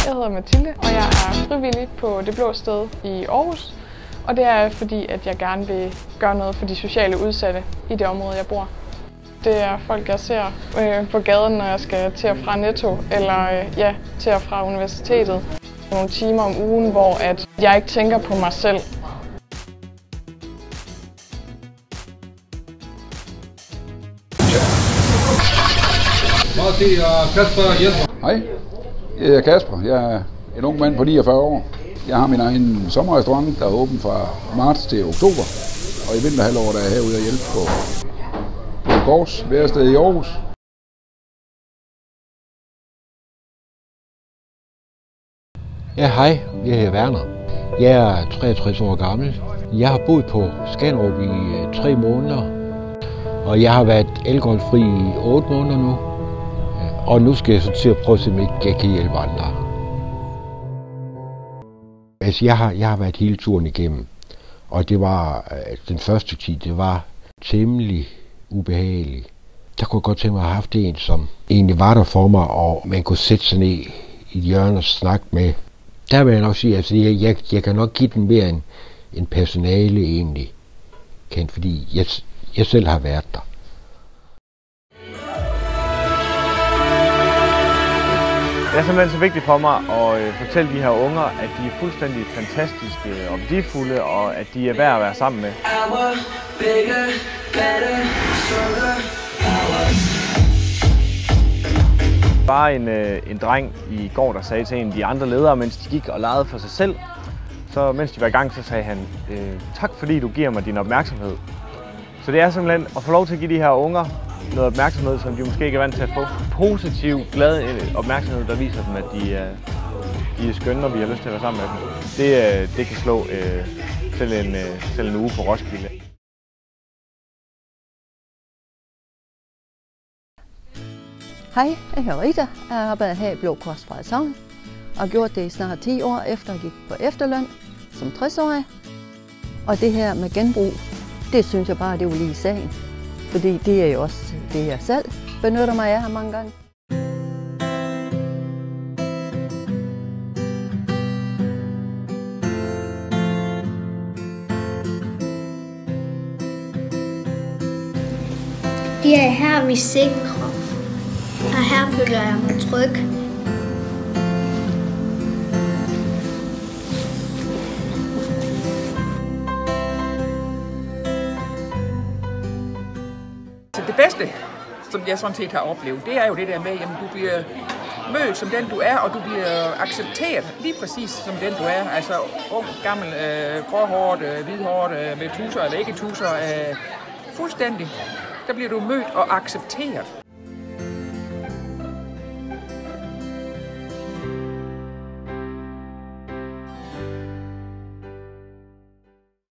Jeg hedder Mathilde, og jeg er frivillig på Det Blå Sted i Aarhus. Og det er fordi, at jeg gerne vil gøre noget for de sociale udsatte i det område, jeg bor. Det er folk, jeg ser på gaden, når jeg skal til og fra Netto, eller til og fra universitetet. Nogle timer om ugen, hvor at jeg ikke tænker på mig selv. Hej, jeg er Kasper. Jeg er en ung mand på 49 år. Jeg har min egen sommerrestaurant, der er åben fra marts til oktober. Og i vinterhalvåret er jeg herude og hjælpe på Kors, værested i Aarhus. Ja, hej. Jeg hedder Werner. Jeg er 63 år gammel. Jeg har boet på Skanderup i 3 måneder. Og jeg har været alkoholfri i 8 måneder nu. Og nu skal jeg så til at prøve at se, om jeg kan hjælpe andre. Altså, jeg har været hele turen igennem. Og det var, den første tid, det var temmelig ubehageligt. Der kunne jeg godt tænke mig at have haft en, som egentlig var der for mig, og man kunne sætte sig ned i et hjørne og snakke med. Der vil jeg nok sige, at jeg kan nok give den mere en personale egentlig, fordi jeg selv har været der. Det er simpelthen så vigtigt for mig at fortælle de her unger, at de er fuldstændig fantastiske og værdifulde, og at de er værd at være sammen med. Bare en dreng i går, der sagde til en af de andre ledere, mens de gik og legede for sig selv, så mens de var i gang, så sagde han, tak fordi du giver mig din opmærksomhed. Så det er simpelthen at få lov til at give de her unger noget opmærksomhed, som de måske ikke er vant til at få. Positiv, glad opmærksomhed, der viser dem, at de er skønne, og vi har lyst til at være sammen med dem. Det kan slå selv en uge på Roskilde. Hej, jeg hedder Rita. Jeg arbejder her i Blå Kors Frederikshavn og har gjort det i snart 10 år, efter jeg gik på efterløn som 60-årig. Og det her med genbrug, det synes jeg bare, det var lige sagen. Fordi det er jo også det, jeg selv benytter mig af her mange gange. Det er her, vi sikrer, og her føler jeg mig tryg. Det bedste, som jeg sådan set har oplevet, det er jo det der med, at du bliver mødt som den du er, og du bliver accepteret lige præcis som den du er. Altså ung, gammel, gråhåret, hvidhåret, med tusser eller ikke tusser, fuldstændig. Der bliver du mødt og accepteret.